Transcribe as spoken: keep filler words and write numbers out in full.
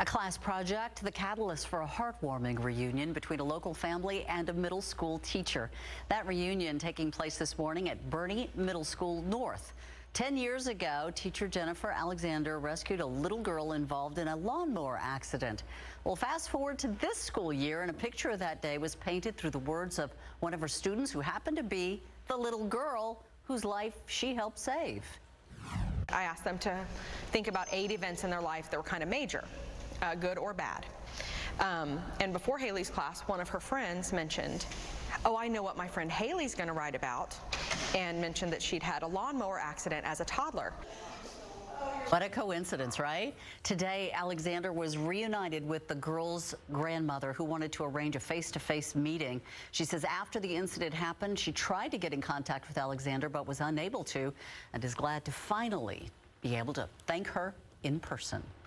Class project, the catalyst for a heartwarming reunion between a local family and a middle school teacher. That reunion taking place this morning at Boerne Middle School North. Ten years ago, teacher Jennifer Alexander rescued a little girl involved in a lawnmower accident. Well, fast forward to this school year, and a picture of that day was painted through the words of one of her students who happened to be the little girl whose life she helped save. I asked them to think about eight events in their life that were kind of major, uh, good or bad. Um, and before Haley's class, one of her friends mentioned, oh, I know what my friend Haley's going to write about, and mentioned that she'd had a lawnmower accident as a toddler. What a coincidence, right? Today, Alexander was reunited with the girl's grandmother, who wanted to arrange a face-to-face meeting. She says after the incident happened, she tried to get in contact with Alexander, but was unable to, and is glad to finally be able to thank her in person.